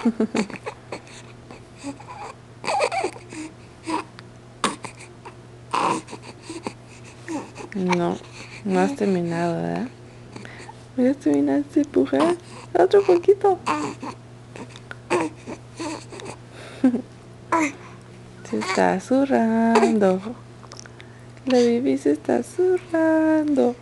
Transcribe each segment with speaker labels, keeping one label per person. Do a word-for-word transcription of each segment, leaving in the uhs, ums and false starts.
Speaker 1: No, no has terminado, ¿verdad? ¿Ya terminaste de pujar? Otro poquito. Se está zurrando. La Bibi se está zurrando.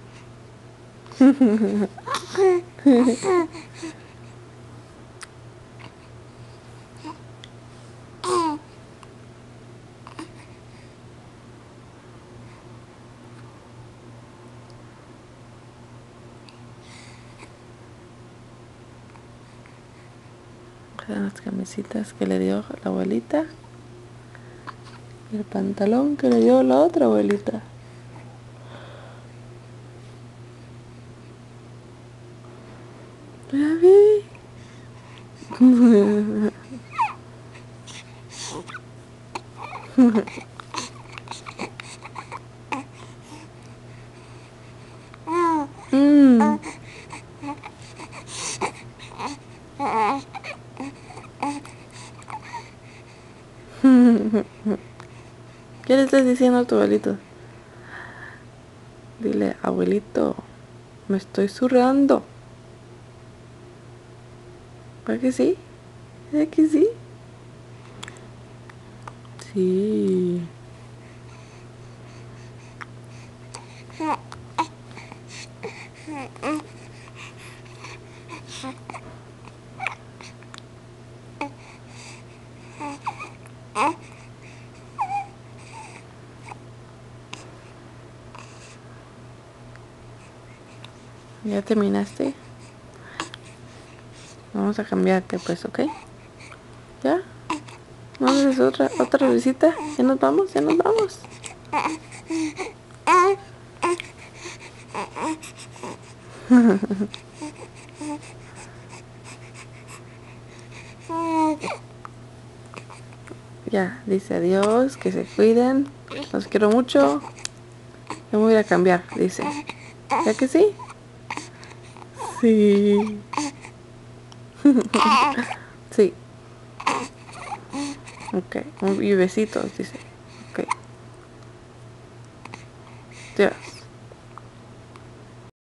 Speaker 1: Las camisitas que le dio la abuelita. Y el pantalón que le dio la otra abuelita. Ya vi. Mm. ¿Qué le estás diciendo a tu abuelito? Dile, abuelito, me estoy zurrando. ¿Para que sí? ¿Para que sí? Sí. ¿Ya terminaste? Vamos a cambiarte pues, ¿ok? ¿Ya? ¿Vamos a hacer otra, otra visita? ¿Ya nos vamos? ¿Ya nos vamos? Ya, dice adiós, que se cuiden. Los quiero mucho. Yo me voy a ir a cambiar, dice. ¿Ya que sí? Sí. Sí. Ok. Y besitos, dice. Ok. Ya.